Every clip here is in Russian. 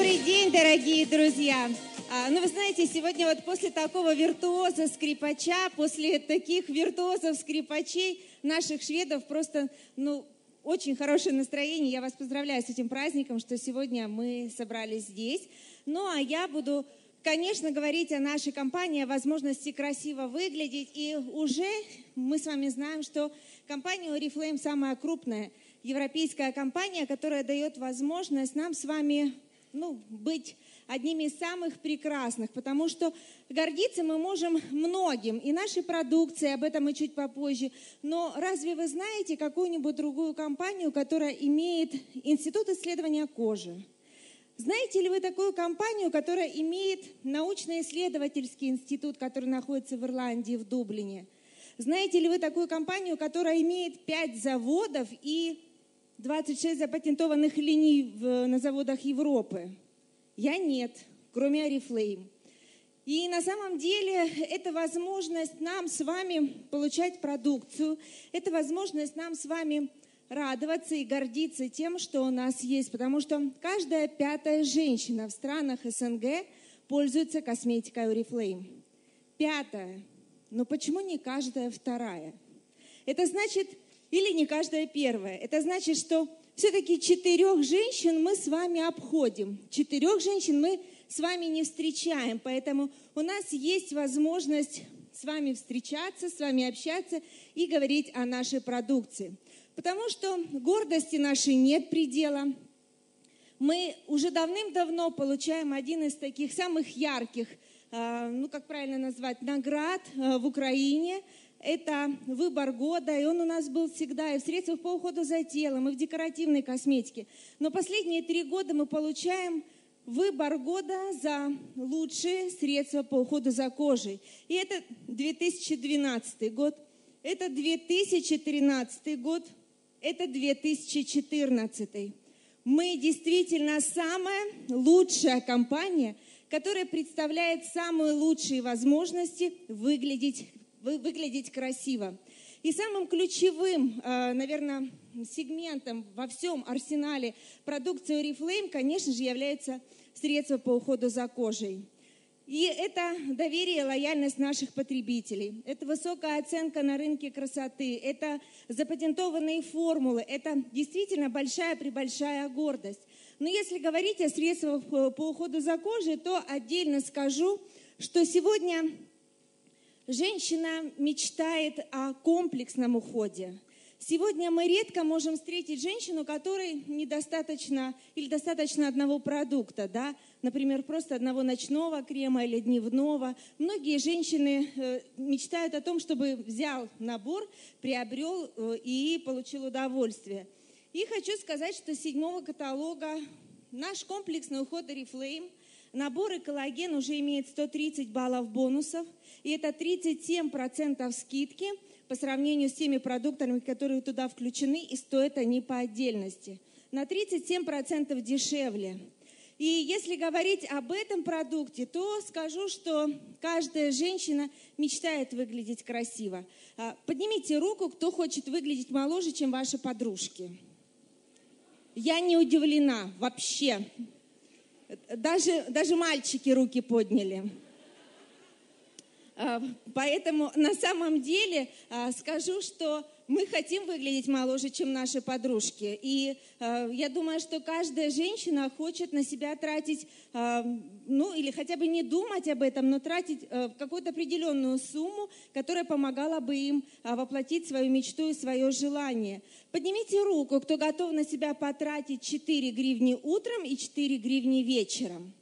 Добрый день, дорогие друзья! Вы знаете, сегодня вот после такого виртуоза-скрипача, после таких виртуозов-скрипачей наших шведов просто, очень хорошее настроение. Я вас поздравляю с этим праздником, что сегодня мы собрались здесь. А я буду, конечно, говорить о нашей компании, о возможности красиво выглядеть. И уже мы с вами знаем, что компания Oriflame самая крупная европейская компания, которая дает возможность нам с вами быть одними из самых прекрасных, потому что гордиться мы можем многим, и нашей продукцией, об этом и чуть попозже. Но разве вы знаете какую-нибудь другую компанию, которая имеет институт исследования кожи? Знаете ли вы такую компанию, которая имеет научно-исследовательский институт, который находится в Ирландии, в Дублине? Знаете ли вы такую компанию, которая имеет 5 заводов и 26 запатентованных линий на заводах Европы? Я нет, кроме Oriflame. И на самом деле это возможность нам с вами получать продукцию, это возможность нам с вами радоваться и гордиться тем, что у нас есть, потому что каждая 5-я женщина в странах СНГ пользуется косметикой Oriflame. 5-я. Но почему не каждая 2-я? Это значит, или не каждая 1-я. Это значит, что все-таки 4 женщин мы с вами обходим. 4 женщин мы с вами не встречаем. Поэтому у нас есть возможность с вами встречаться, с вами общаться и говорить о нашей продукции. Потому что гордости нашей нет предела. Мы уже давным-давно получаем один из таких самых ярких, как правильно назвать, наград в Украине. Это выбор года, и он у нас был всегда и в средствах по уходу за телом, и в декоративной косметике. Но последние 3 года мы получаем выбор года за лучшие средства по уходу за кожей. И это 2012 год, это 2013 год, это 2014. Мы действительно самая лучшая компания, которая представляет самые лучшие возможности выглядеть красиво. И самым ключевым, наверное, сегментом во всем арсенале продукции Oriflame, конечно же, является средства по уходу за кожей. И это доверие и лояльность наших потребителей, это высокая оценка на рынке красоты, это запатентованные формулы, это действительно большая-пребольшая гордость. Но если говорить о средствах по уходу за кожей, то отдельно скажу, что сегодня женщина мечтает о комплексном уходе. Сегодня мы редко можем встретить женщину, которой недостаточно или достаточно одного продукта, например, просто одного ночного крема или дневного. Многие женщины мечтают о том, чтобы взял набор, приобрел и получил удовольствие. И хочу сказать, что с 7-го каталога наш комплексный уход Oriflame, набор «Экологен» уже имеет 130 баллов бонусов, и это 37% скидки по сравнению с теми продуктами, которые туда включены, и стоят они по отдельности. На 37% дешевле. И если говорить об этом продукте, то скажу, что каждая женщина мечтает выглядеть красиво. Поднимите руку, кто хочет выглядеть моложе, чем ваши подружки. Я не удивлена вообще. Даже мальчики руки подняли. Поэтому на самом деле скажу, что мы хотим выглядеть моложе, чем наши подружки. И я думаю, что каждая женщина хочет на себя тратить, или хотя бы не думать об этом, но тратить какую-то определенную сумму, которая помогала бы им воплотить свою мечту и свое желание. Поднимите руку, кто готов на себя потратить 4 гривни утром и 4 гривни вечером.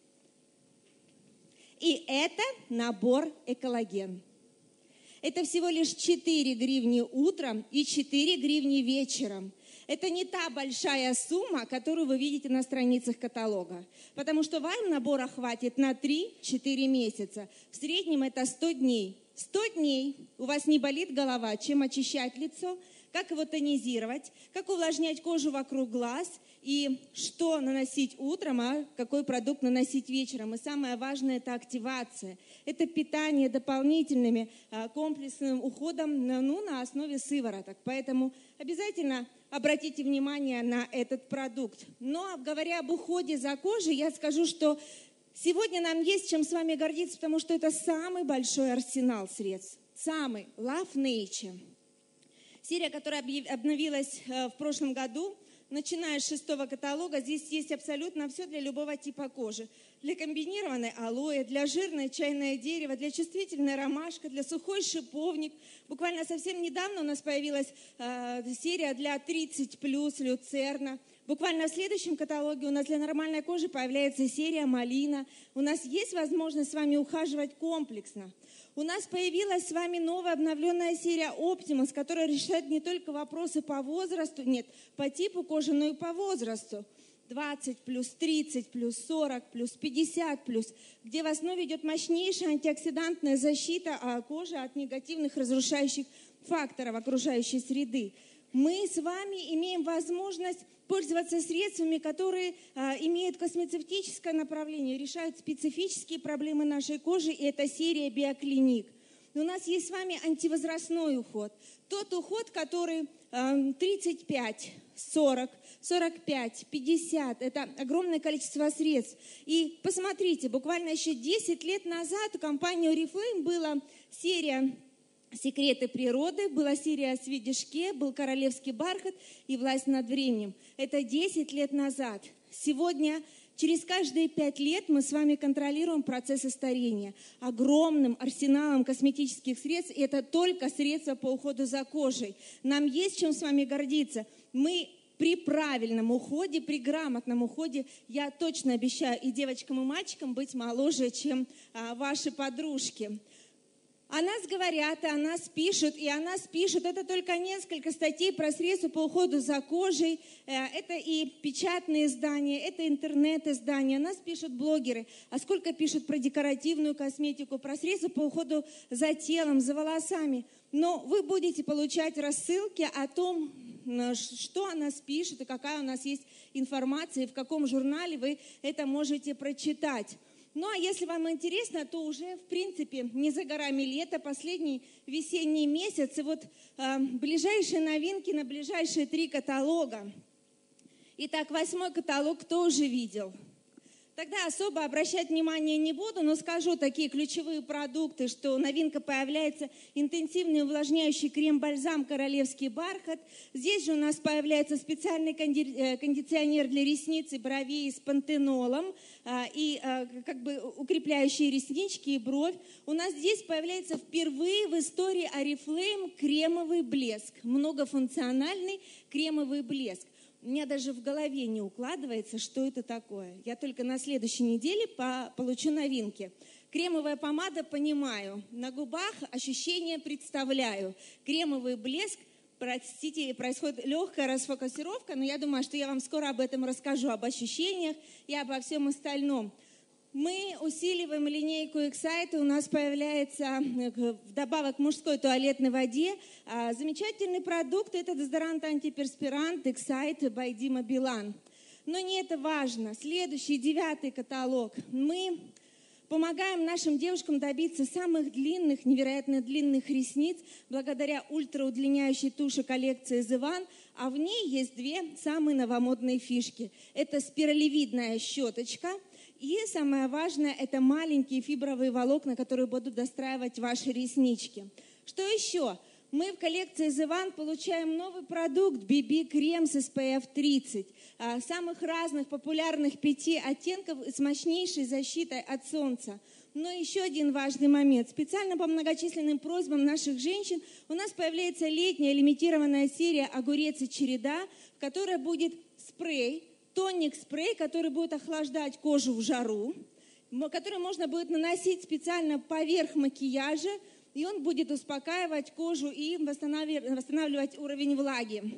И это набор «Экологен». Это всего лишь 4 гривни утром и 4 гривни вечером. Это не та большая сумма, которую вы видите на страницах каталога, потому что вам набора хватит на 3-4 месяца. В среднем это 100 дней. 100 дней у вас не болит голова, чем очищать лицо, как его тонизировать, как увлажнять кожу вокруг глаз и что наносить утром, а какой продукт наносить вечером. И самое важное – это активация. Это питание дополнительными комплексным уходом на основе сывороток. Поэтому обязательно обратите внимание на этот продукт. Но говоря об уходе за кожей, я скажу, что сегодня нам есть чем с вами гордиться, потому что это самый большой арсенал средств. Самый Love Nature. Серия, которая обновилась в прошлом году, начиная с 6-го каталога, здесь есть абсолютно все для любого типа кожи. Для комбинированной алоэ, для жирной чайное дерево, для чувствительной ромашка, для сухой шиповник. Буквально совсем недавно у нас появилась серия для 30+ люцерна. Буквально в следующем каталоге у нас для нормальной кожи появляется серия малина. У нас есть возможность с вами ухаживать комплексно. У нас появилась с вами новая обновленная серия Optimus, которая решает не только вопросы по возрасту, нет, по типу кожи, но и по возрасту. 20+, 30+, 40+, 50+, где в основе идет мощнейшая антиоксидантная защита кожи от негативных разрушающих факторов окружающей среды. Мы с вами имеем возможность пользоваться средствами, которые имеют космецевтическое направление, решают специфические проблемы нашей кожи, и это серия Биоклиник. Но у нас есть с вами антивозрастной уход. Тот уход, который 35, 40, 45, 50, это огромное количество средств. И посмотрите, буквально еще 10 лет назад у компании Oriflame была серия «Секреты природы», была серия о свидешке, был «Королевский бархат» и «Власть над временем». Это 10 лет назад. Сегодня, через каждые 5 лет мы с вами контролируем процессы старения огромным арсеналом косметических средств. И это только средства по уходу за кожей. Нам есть чем с вами гордиться. Мы при правильном уходе, при грамотном уходе, я точно обещаю и девочкам, и мальчикам быть моложе, чем ваши подружки. О нас говорят, о нас пишут, и о нас пишут. Это только несколько статей про средства по уходу за кожей. Это и печатные издания, это интернет-издания. О нас пишут блогеры. А сколько пишут про декоративную косметику, про средства по уходу за телом, за волосами. Но вы будете получать рассылки о том, что о нас пишут и какая у нас есть информация, и в каком журнале вы это можете прочитать. Ну, а если вам интересно, то уже, в принципе, не за горами лето, последний весенний месяц. И вот ближайшие новинки на ближайшие 3 каталога. Итак, 8-й каталог кто уже видел? Тогда особо обращать внимание не буду, но скажу такие ключевые продукты, что новинка появляется интенсивный увлажняющий крем-бальзам «Королевский бархат». Здесь же у нас появляется специальный кондиционер для ресниц и бровей с пантенолом и как бы укрепляющие реснички и бровь. У нас здесь появляется впервые в истории Oriflame кремовый блеск, многофункциональный кремовый блеск. У меня даже в голове не укладывается, что это такое. Я только на следующей неделе получу новинки. Кремовая помада понимаю, на губах ощущения представляю. Кремовый блеск, простите, происходит легкая расфокусировка, но я думаю, что я вам скоро об этом расскажу, об ощущениях и обо всем остальном. Мы усиливаем линейку Excite, у нас появляется вдобавок к мужской туалетной воде замечательный продукт, это дезодорант-антиперспирант Excite by Dima Bilan. Но не это важно. Следующий, 9-й каталог. Мы помогаем нашим девушкам добиться самых длинных, невероятно длинных ресниц благодаря ультраудлиняющей туши коллекции The One, а в ней есть 2 самые новомодные фишки. Это спиралевидная щеточка. И самое важное, это маленькие фибровые волокна, которые будут достраивать ваши реснички. Что еще? Мы в коллекции The One получаем новый продукт BB-крем с SPF 30. Самых разных популярных 5 оттенков с мощнейшей защитой от солнца. Но еще один важный момент. Специально по многочисленным просьбам наших женщин у нас появляется летняя лимитированная серия «Огурец и череда», в которой будет спрей, тоник-спрей, который будет охлаждать кожу в жару, который можно будет наносить специально поверх макияжа, и он будет успокаивать кожу и восстанавливать уровень влаги.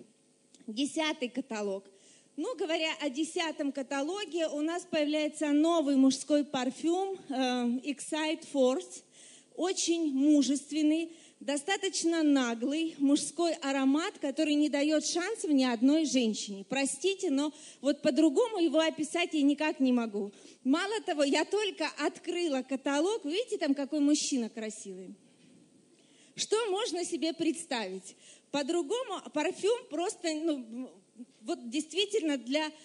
10-й каталог. Ну, говоря о 10-м каталоге, у нас появляется новый мужской парфюм Excite Force. Очень мужественный, Достаточно наглый мужской аромат, который не дает шансов ни одной женщине. Простите, но вот по-другому его описать я никак не могу. Мало того, я только открыла каталог. Видите, там какой мужчина красивый? Что можно себе представить? По-другому парфюм просто, вот действительно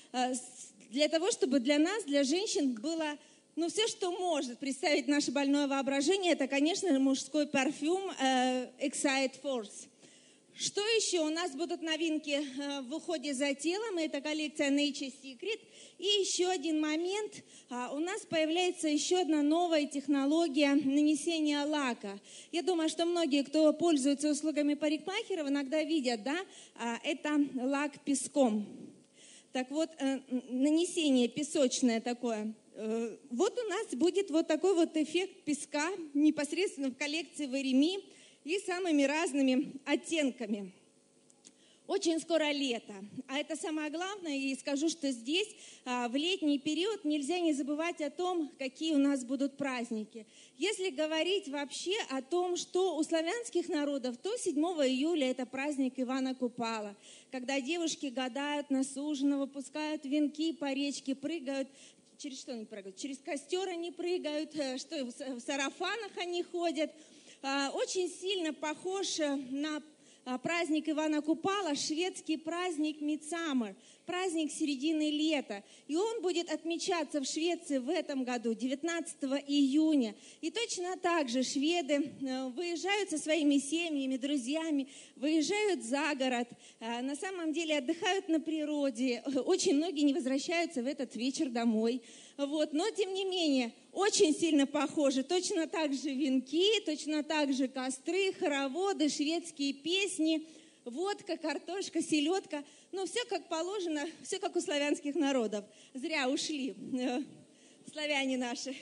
для того, чтобы для нас, для женщин было... все, что может представить наше больное воображение, это, конечно, мужской парфюм Excite Force. Что еще? У нас будут новинки в уходе за телом. Это коллекция Nature Secret. И еще один момент. У нас появляется еще одна новая технология нанесения лака. Я думаю, что многие, кто пользуется услугами парикмахеров, иногда видят, да, это лак песком. Так вот, нанесение песочное такое. Вот у нас будет вот такой вот эффект песка непосредственно в коллекции Вереми и самыми разными оттенками. Очень скоро лето, а это самое главное, и скажу, что здесь в летний период нельзя не забывать о том, какие у нас будут праздники. Если говорить вообще о том, что у славянских народов, то 7 июля это праздник Ивана Купала, когда девушки гадают на суженого, выпускают венки по речке, прыгают. Через что они прыгают? Через костер они прыгают, что в сарафанах они ходят. Очень сильно похож на праздник Ивана Купала, шведский праздник Мидсаммер, праздник середины лета. И он будет отмечаться в Швеции в этом году, 19 июня. И точно так же шведы выезжают со своими семьями, друзьями, выезжают за город, на самом деле отдыхают на природе. Очень многие не возвращаются в этот вечер домой. Вот. Но, тем не менее, очень сильно похожи. Точно так же венки, точно так же костры, хороводы, шведские песни, водка, картошка, селедка. Все как положено, все как у славянских народов. Зря ушли славяне наши.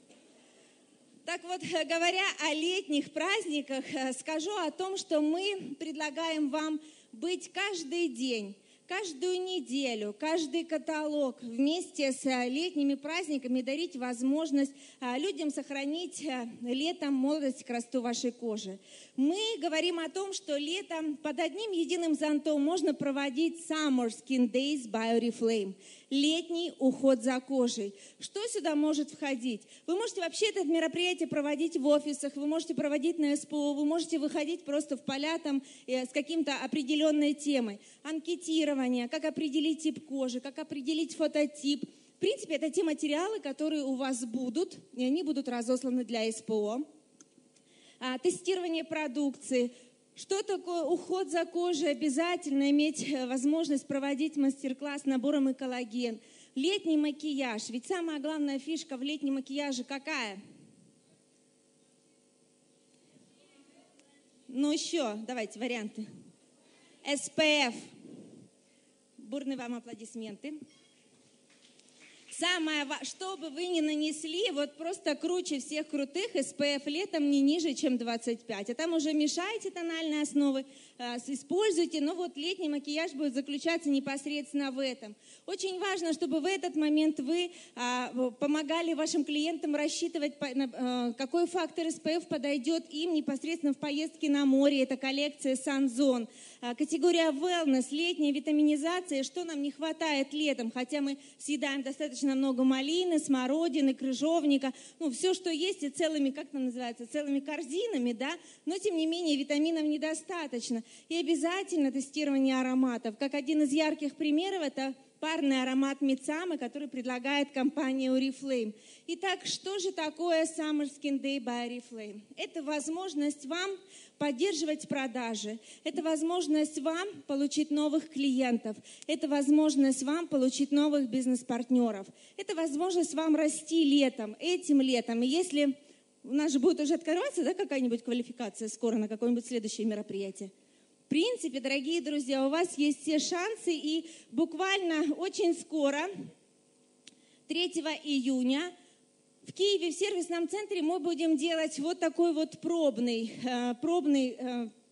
Так вот, говоря о летних праздниках, скажу о том, что мы предлагаем вам быть каждый день, каждую неделю, каждый каталог вместе с летними праздниками дарить возможность людям сохранить летом молодость и красоту вашей кожи. Мы говорим о том, что летом под одним единым зонтом можно проводить Summer Skin Days by Oriflame. Летний уход за кожей. Что сюда может входить? Вы можете вообще это мероприятие проводить в офисах, вы можете проводить на СПО, вы можете выходить просто в поля там, с каким-то определенной темой. Анкетирование, как определить тип кожи, как определить фототип. В принципе, это те материалы, которые у вас будут, и они будут разосланы для СПО. Тестирование продукции. Что такое уход за кожей? Обязательно иметь возможность проводить мастер-класс набором экологен. Летний макияж. Ведь самая главная фишка в летнем макияже какая? Еще, давайте варианты. SPF. Бурные вам аплодисменты. Что бы вы ни нанесли, вот просто круче всех крутых, SPF летом не ниже, чем 25. А там уже мешайте тональные основы, используйте, но вот летний макияж будет заключаться непосредственно в этом. Очень важно, чтобы в этот момент вы помогали вашим клиентам рассчитывать, какой фактор SPF подойдет им непосредственно в поездке на море. Это коллекция Sunzone. Категория Wellness, летняя витаминизация, что нам не хватает летом, хотя мы съедаем достаточно много малины, смородины, крыжовника, все, что есть, и целыми, как там называется, целыми корзинами, да, но тем не менее витаминов недостаточно. И обязательно тестирование ароматов. Как один из ярких примеров, это парный аромат Мидсаммер, который предлагает компания Oriflame. Итак, что же такое Summer Skin Day by Oriflame? Это возможность вам поддерживать продажи, это возможность вам получить новых клиентов, это возможность вам получить новых бизнес-партнеров, это возможность вам расти летом, этим летом. И если у нас же будет уже открываться, да, какая-нибудь квалификация скоро на какое-нибудь следующее мероприятие, в принципе, дорогие друзья, у вас есть все шансы, и буквально очень скоро, 3 июня, в Киеве в сервисном центре мы будем делать вот такой вот пробный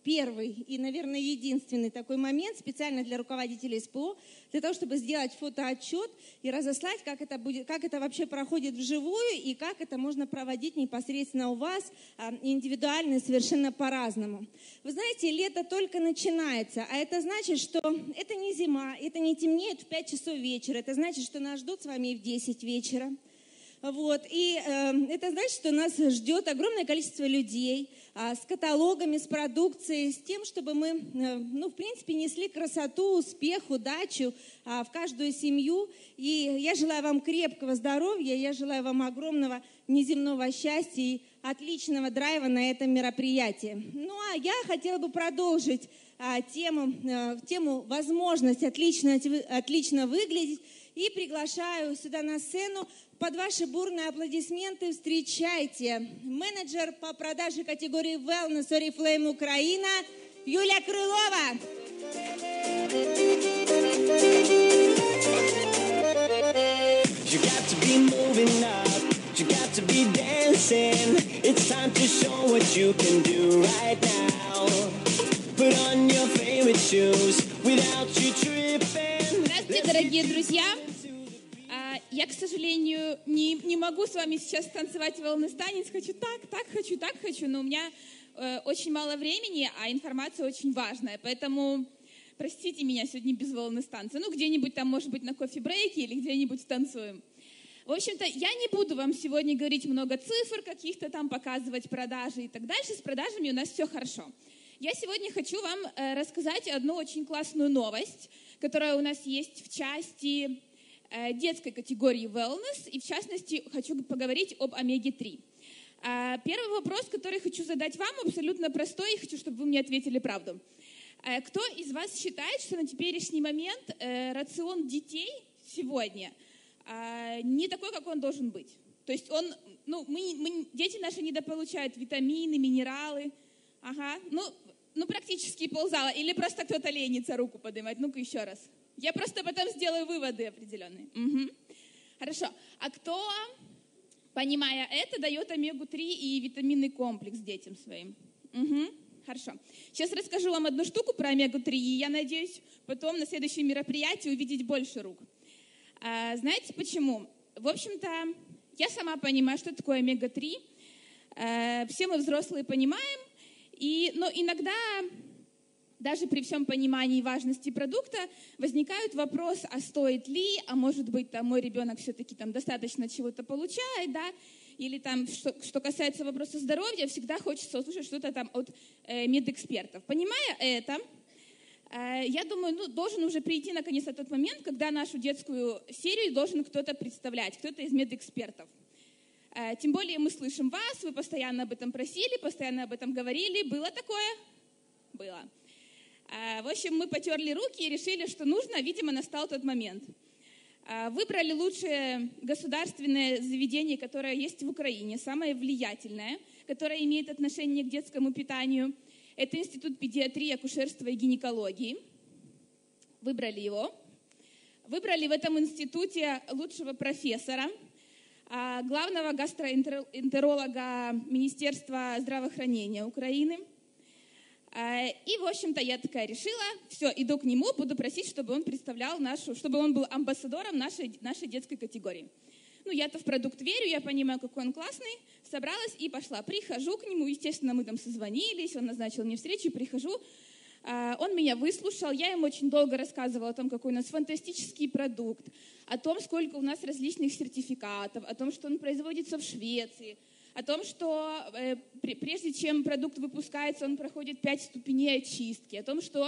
первый и, наверное, единственный такой момент специально для руководителей СПО, для того, чтобы сделать фотоотчет и разослать, как это вообще проходит вживую и как это можно проводить непосредственно у вас индивидуально, совершенно по-разному. Вы знаете, лето только начинается, а это значит, что это не зима, это не темнеет в 5 часов вечера, это значит, что нас ждут с вами и в 10 вечера. Вот. И это значит, что нас ждет огромное количество людей с каталогами, с продукцией, с тем, чтобы мы, в принципе, несли красоту, успех, удачу в каждую семью. И я желаю вам крепкого здоровья, я желаю вам огромного неземного счастья и отличного драйва на этом мероприятии. Ну, а я хотела бы продолжить тему возможность отлично выглядеть. И приглашаю сюда на сцену под ваши бурные аплодисменты. Встречайте менеджер по продаже категории Wellness Oriflame Украина Юлия Крылова. You got to be moving up, you got to be dancing. It's time to show what you can do right now. Put on your favorite shoes without you tripping. Здравствуйте, дорогие друзья! Я, к сожалению, не могу с вами сейчас танцевать wellness-танец. Хочу так хочу, но у меня очень мало времени, а информация очень важная. Поэтому простите меня сегодня без wellness-танца. Ну, где-нибудь там, может быть, на кофе-брейке или где-нибудь танцуем. В общем-то, я не буду вам сегодня говорить много цифр, каких-то там показывать продажи и так дальше. С продажами у нас все хорошо. Я сегодня хочу вам рассказать одну очень классную новость, которая у нас есть в части детской категории wellness, и в частности хочу поговорить об омеге-3. Первый вопрос, который хочу задать вам, абсолютно простой, и хочу, чтобы вы мне ответили правду. Кто из вас считает, что на теперешний момент рацион детей сегодня не такой, как он должен быть? То есть дети наши недополучают витамины, минералы, практически ползала, или просто кто-то ленится руку поднимать, ну-ка еще раз. Я просто потом сделаю выводы определенные. Угу. Хорошо. А кто, понимая это, дает омегу-3 и витаминный комплекс детям своим? Угу. Хорошо. Сейчас расскажу вам одну штуку про омегу-3, и я надеюсь потом на следующем мероприятии увидеть больше рук. Знаете почему? В общем-то, я сама понимаю, что такое омега-3. Все мы взрослые понимаем, но иногда... Даже при всем понимании важности продукта возникает вопрос, а стоит ли, а может быть, там, мой ребенок все-таки там достаточно чего-то получает, да, или там, что касается вопроса здоровья, всегда хочется услышать что-то там от медэкспертов. Понимая это, я думаю, должен уже прийти наконец тот момент, когда нашу детскую серию должен кто-то представлять, кто-то из медэкспертов. Тем более мы слышим вас, вы постоянно об этом просили, постоянно об этом говорили. Было такое? Было. В общем, мы потерли руки и решили, что нужно, видимо, настал тот момент. Выбрали лучшее государственное заведение, которое есть в Украине, самое влиятельное, которое имеет отношение к детскому питанию. Это Институт педиатрии, акушерства и гинекологии. Выбрали его. Выбрали в этом институте лучшего профессора, главного гастроэнтеролога Министерства здравоохранения Украины. И, в общем-то, я такая решила, все, иду к нему, буду просить, чтобы он представлял чтобы он был амбассадором нашей детской категории. Ну, я-то в продукт верю, я понимаю, какой он классный, собралась и пошла. Прихожу к нему, естественно, мы там созвонились, он назначил мне встречу, прихожу, он меня выслушал, я ему очень долго рассказывала о том, какой у нас фантастический продукт, о том, сколько у нас различных сертификатов, о том, что он производится в Швеции, о том, что прежде чем продукт выпускается, он проходит 5 ступеней очистки, о том, что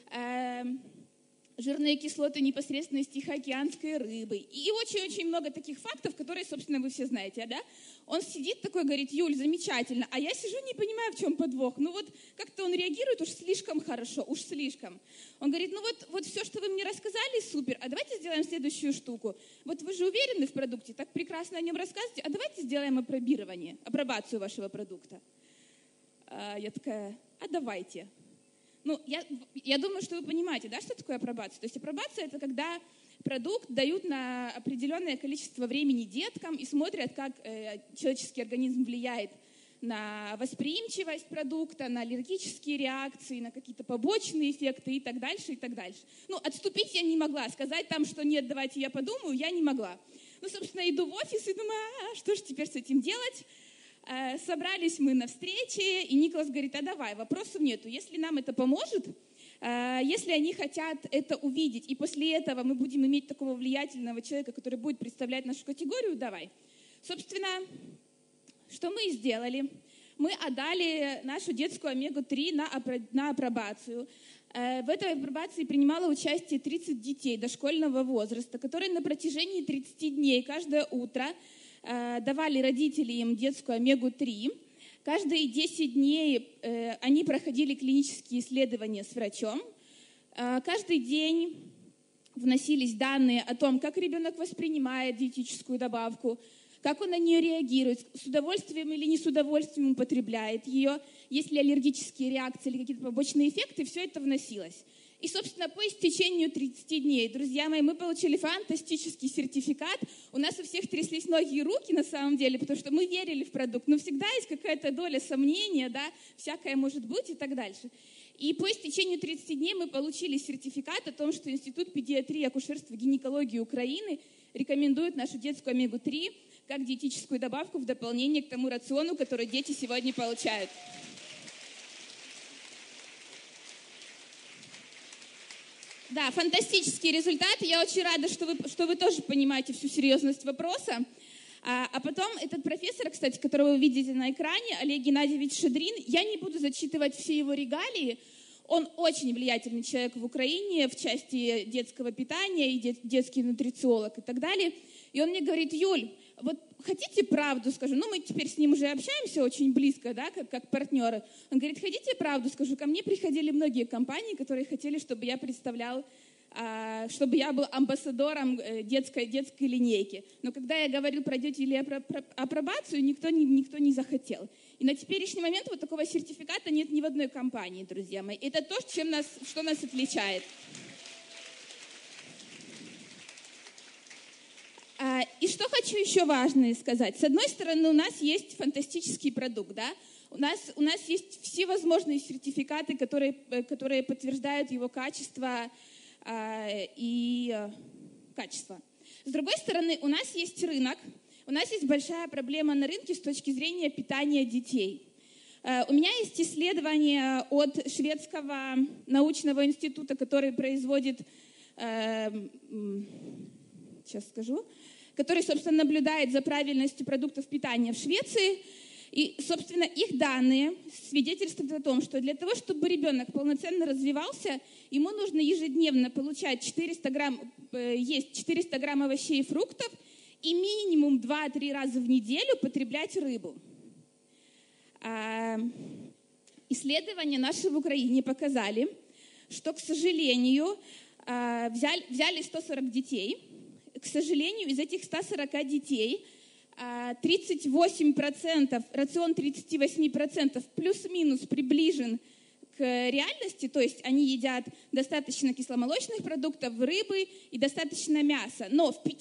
жирные кислоты непосредственно из тихоокеанской рыбы. И очень-очень много таких фактов, которые, собственно, вы все знаете. Да? Он сидит такой, говорит: Юль, замечательно. А я сижу, не понимаю, в чем подвох. Ну вот как-то он реагирует уж слишком хорошо, уж слишком. Он говорит: ну вот все, что вы мне рассказали, супер. А давайте сделаем следующую штуку. Вот вы же уверены в продукте, так прекрасно о нем рассказываете. А давайте сделаем апробацию вашего продукта. Я такая: а давайте. Ну, я думаю, что вы понимаете, да, что такое апробация. То есть апробация – это когда продукт дают на определенное количество времени деткам и смотрят, как человеческий организм влияет на восприимчивость продукта, на аллергические реакции, на какие-то побочные эффекты и так дальше, и так дальше. Ну, отступить я не могла, сказать там, что нет, давайте я подумаю, я не могла. Ну, собственно, иду в офис и думаю, что же теперь с этим делать? Собрались мы на встрече, и Николас говорит, а давай, вопросов нету, если нам это поможет, если они хотят это увидеть, и после этого мы будем иметь такого влиятельного человека, который будет представлять нашу категорию, давай. Собственно, что мы сделали? Мы отдали нашу детскую омегу-3 на апробацию. В этой апробации принимало участие 30 детей дошкольного возраста, которые на протяжении 30 дней каждое утро давали родителям детскую омегу-3. Каждые 10 дней они проходили клинические исследования с врачом. Каждый день вносились данные о том, как ребенок воспринимает диетическую добавку, как он на нее реагирует, с удовольствием или не с удовольствием употребляет ее, есть ли аллергические реакции или какие-то побочные эффекты, все это вносилось. И, собственно, по истечению 30 дней, друзья мои, мы получили фантастический сертификат. У нас у всех тряслись ноги и руки, на самом деле, потому что мы верили в продукт, но всегда есть какая-то доля сомнения, да, всякое может быть и так дальше. И по истечению 30 дней мы получили сертификат о том, что Институт педиатрии, акушерства и гинекологии Украины рекомендует нашу детскую омегу-3 как диетическую добавку в дополнение к тому рациону, который дети сегодня получают. Да, фантастический результат. Я очень рада, что вы тоже понимаете всю серьезность вопроса. А потом этот профессор, кстати, которого вы видите на экране, Олег Геннадьевич Шадрин, я не буду зачитывать все его регалии. Он очень влиятельный человек в Украине в части детского питания, и детский нутрициолог и так далее. И он мне говорит, Юль, вот хотите правду скажу? Ну, мы теперь с ним уже общаемся очень близко, да, как партнеры. Он говорит, хотите правду скажу? Ко мне приходили многие компании, которые хотели, чтобы я представлял, чтобы я был амбассадором детской линейки. Но когда я говорил, пройдете ли апробацию, никто не захотел. И на теперешний момент вот такого сертификата нет ни в одной компании, друзья мои. Это то, что нас отличает. И что хочу еще важное сказать. С одной стороны, у нас есть фантастический продукт, да? У нас есть все возможные сертификаты, которые подтверждают его качество и качество. С другой стороны, у нас есть рынок, у нас есть большая проблема на рынке с точки зрения питания детей. У меня есть исследование от шведского научного института, который производит, сейчас скажу, который, собственно, наблюдает за правильностью продуктов питания в Швеции. И, собственно, их данные свидетельствуют о том, что для того, чтобы ребенок полноценно развивался, ему нужно ежедневно получать 400 грамм, есть 400 грамм овощей и фруктов и минимум 2-3 раза в неделю потреблять рыбу. Исследования наши в Украине показали, что, к сожалению, взяли 140 детей. К сожалению, из этих 140 детей 38%, рацион 38% плюс-минус приближен к реальности, то есть они едят достаточно кисломолочных продуктов, рыбы и достаточно мяса. Но в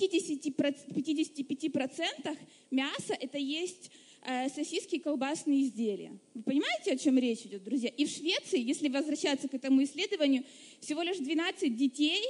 55% мяса это есть сосиски и колбасные изделия. Вы понимаете, о чем речь идет, друзья? И в Швеции, если возвращаться к этому исследованию, всего лишь 12 детей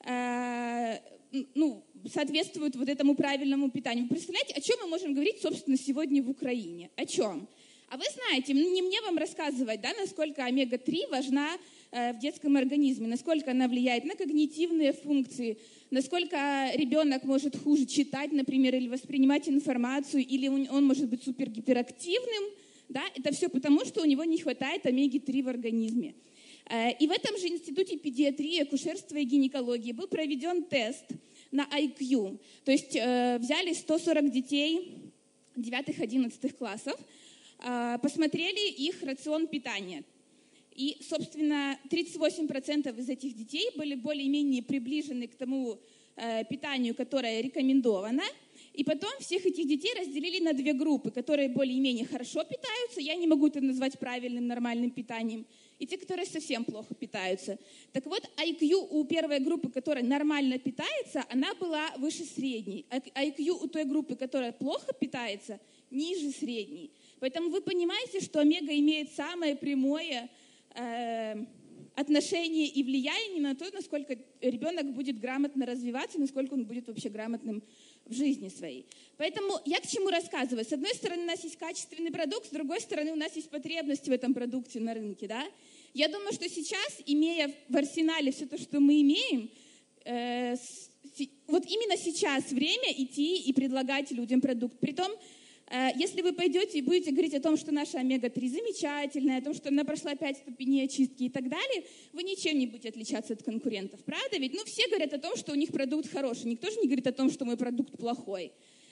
соответствуют вот этому правильному питанию. Вы представляете, о чем мы можем говорить, собственно, сегодня в Украине? О чем? А вы знаете, не мне вам рассказывать, да, насколько омега-3 важна в детском организме, насколько она влияет на когнитивные функции, насколько ребенок может хуже читать, например, или воспринимать информацию, или он может быть супергиперактивным. Да? Это все потому, что у него не хватает омеги-3 в организме. И в этом же Институте педиатрии, акушерства и гинекологии был проведен тест на IQ. То есть взяли 140 детей 9-11 классов, посмотрели их рацион питания. И, собственно, 38% из этих детей были более-менее приближены к тому питанию, которое рекомендовано. И потом всех этих детей разделили на две группы, которые более-менее хорошо питаются, я не могу это назвать правильным, нормальным питанием, и те, которые совсем плохо питаются. Так вот, IQ у первой группы, которая нормально питается, она была выше средней. IQ у той группы, которая плохо питается, ниже средней. Поэтому вы понимаете, что омега имеет самое прямое отношение и влияние на то, насколько ребенок будет грамотно развиваться, насколько он будет вообще грамотным в жизни своей. Поэтому я к чему рассказываю? С одной стороны, у нас есть качественный продукт, с другой стороны, у нас есть потребность в этом продукте на рынке. Да? Я думаю, что сейчас, имея в арсенале все то, что мы имеем, вот именно сейчас время идти и предлагать людям продукт. Притом, если вы пойдете и будете говорить о том, что наша омега-3 замечательная, о том, что она прошла 5 ступеней очистки и так далее, вы ничем не будете отличаться от конкурентов, правда? Ведь все говорят о том, что у них продукт хороший, никто же не говорит о том, что мой продукт плохой.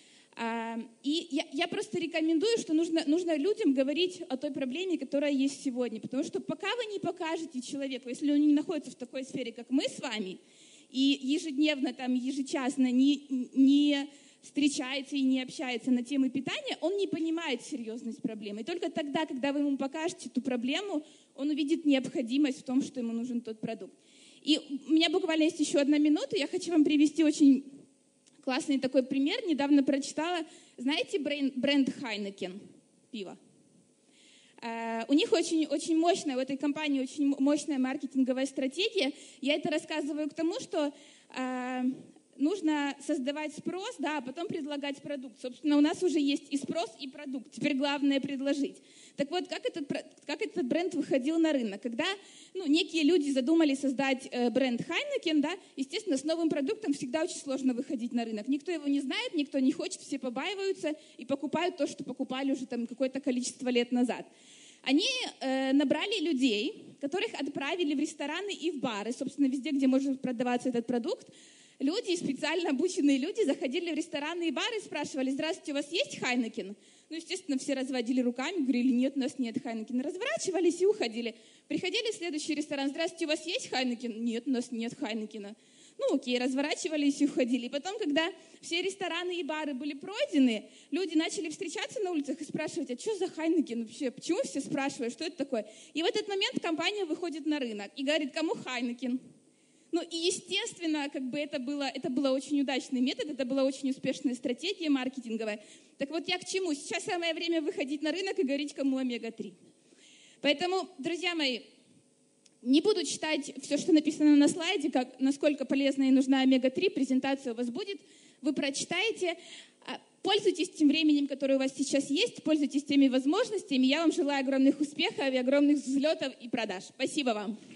И я просто рекомендую, что нужно людям говорить о той проблеме, которая есть сегодня, потому что пока вы не покажете человеку, если он не находится в такой сфере, как мы с вами, и ежедневно, ежечасно не встречается и не общается на темы питания, он не понимает серьезность проблемы. И только тогда, когда вы ему покажете эту проблему, он увидит необходимость в том, что ему нужен тот продукт. И у меня буквально есть еще 1 минута, я хочу вам привести очень классный такой пример. Недавно прочитала, знаете, бренд Heineken пиво? У них очень мощная, у этой компании очень мощная маркетинговая стратегия. Я это рассказываю к тому, что нужно создавать спрос, да, а потом предлагать продукт. Собственно, у нас уже есть и спрос, и продукт. Теперь главное предложить. Так вот, как этот бренд выходил на рынок? Когда некие люди задумали создать бренд Heineken, да, естественно, с новым продуктом всегда очень сложно выходить на рынок. Никто его не знает, никто не хочет, все побаиваются и покупают то, что покупали уже какое-то количество лет назад. Они набрали людей, которых отправили в рестораны и в бары, собственно, везде, где может продаваться этот продукт. Люди, специально обученные люди, заходили в рестораны и бары и спрашивали: «Здравствуйте, у вас есть Хайнекен?» Естественно, все разводили руками, говорили: «Нет, у нас нет Хайнекен». Разворачивались и уходили. Приходили в следующий ресторан: «Здравствуйте, у вас есть Хайнекен?» «Нет, у нас нет Хайнекена». Окей, разворачивались и уходили. И потом, когда все рестораны и бары были пройдены, люди начали встречаться на улицах и спрашивать: «А что за Хайнекен вообще? Почему все спрашивают, что это такое?» И в этот момент компания выходит на рынок и говорит: «Кому Хайнекен?» И, естественно, это был очень удачный метод, это была очень успешная стратегия маркетинговая. Так вот, я к чему? Сейчас самое время выходить на рынок и говорить, кому омега-3. Поэтому, друзья мои, не буду читать все, что написано на слайде, насколько полезна и нужна омега-3, презентация у вас будет, вы прочитаете. Пользуйтесь тем временем, которое у вас сейчас есть, пользуйтесь теми возможностями. Я вам желаю огромных успехов и огромных взлетов и продаж. Спасибо вам.